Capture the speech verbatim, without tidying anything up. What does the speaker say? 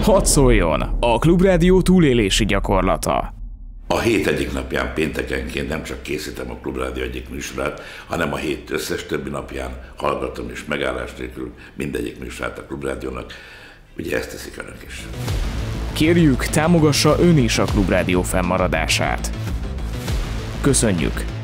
Hadd szóljon, a Klubrádió túlélési gyakorlata. A hét egyik napján péntekenként nem csak készítem a Klubrádió egyik műsorát, hanem a hét összes többi napján hallgatom és megállás nélkül mindegyik műsorát a Klubrádiónak. Ugye ezt teszik önök is. Kérjük, támogassa ön is a Klubrádió fennmaradását. Köszönjük!